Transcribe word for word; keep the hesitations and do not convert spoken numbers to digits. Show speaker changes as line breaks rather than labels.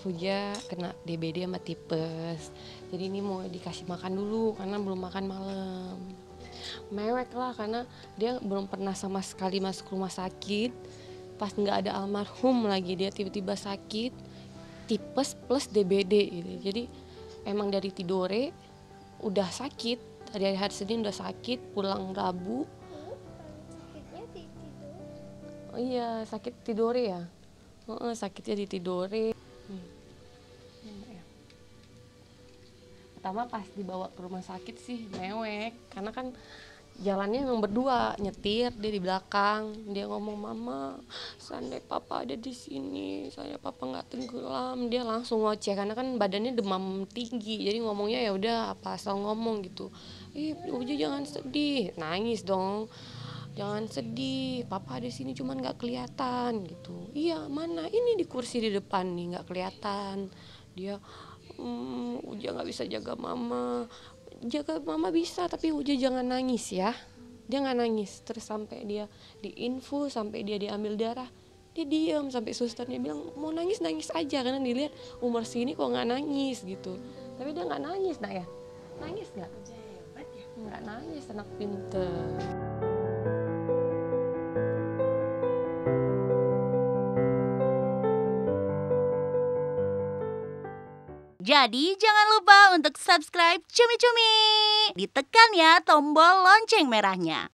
Huja kena D B D sama tipes. Jadi ini mau dikasih makan dulu karena belum makan malam. Mewek lah karena dia belum pernah sama sekali masuk rumah sakit. Pas nggak ada almarhum lagi dia tiba-tiba sakit tipes plus D B D gitu. Jadi emang dari tidore udah sakit, dari hari Senin udah sakit, pulang Rabu.
Sakitnya di tidur.
Oh iya, sakit tidore ya. Oh, sakitnya di tidore. Hmm. Pertama pas dibawa ke rumah sakit sih mewek, karena kan jalannya emang berdua, nyetir dia di belakang, dia ngomong mama, seandainya papa ada di sini, saya papa nggak tenggelam, dia langsung ngoceh karena kan badannya demam tinggi, jadi ngomongnya ya udah apa asal ngomong gitu, ih Uja jangan sedih, nangis dong, jangan sedih, papa ada di sini cuman nggak kelihatan gitu, iya mana ini di kursi di depan nih nggak kelihatan, dia Hmm, Uja nggak bisa jaga mama, jaga mama bisa tapi Uja jangan nangis ya, dia nggak nangis, terus sampai dia diinfus, sampai dia diambil darah, dia diam sampai susternya bilang mau nangis nangis aja karena dilihat umur segini kok nggak nangis gitu, tapi dia nggak nangis nak ya, nangis nggak? Nggak nangis, anak pinter.
Jadi jangan lupa untuk subscribe Cumi Cumi. Ditekan ya tombol lonceng merahnya.